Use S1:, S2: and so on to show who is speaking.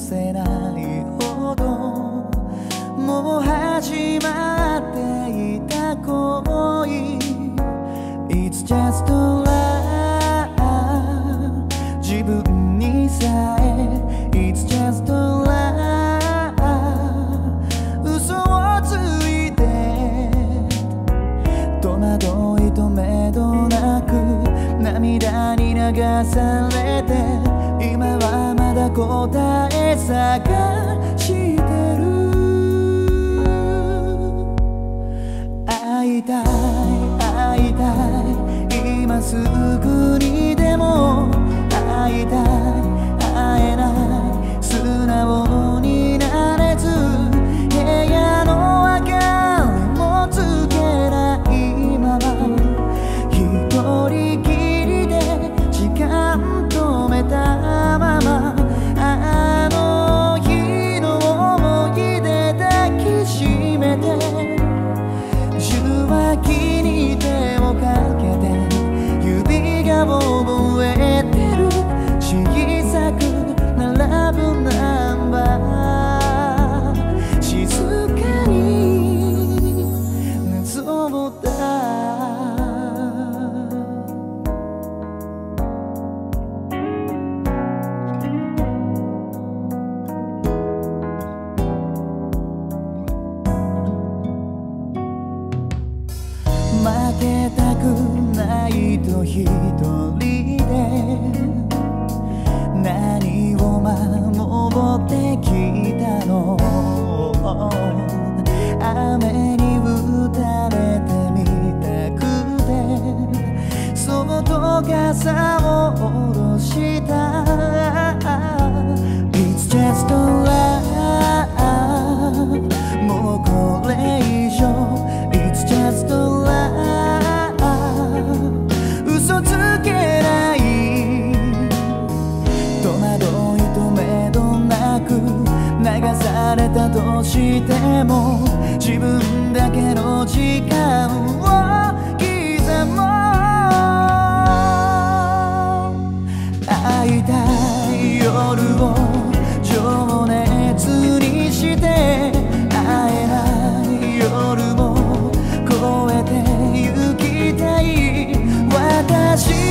S1: せないほどもう始まっていた恋 It's just love 自分にさえ It's just love 嘘をついて戸惑いとめどなく涙に流されて今はまだ答え探してる会いたい会いたい今すぐにでも会いたい会えない素直になれず部屋の明かりもつけないまま一人きりで時間止めたままあの日の思い出抱きしめて受話器に手をかけて指が覚えてる小さく並ぶナンバー静かに望んだ負けたくないと一人で何を守ってきたの雨に打たれてみたくてそっと傘を下ろした It's just love もうこれ以上 It's just love 嘘つけない戸惑いとめどなく流されたとしても自分だけの時間を刻もう会いたい夜を情熱にして会えない夜も越えて行きたい私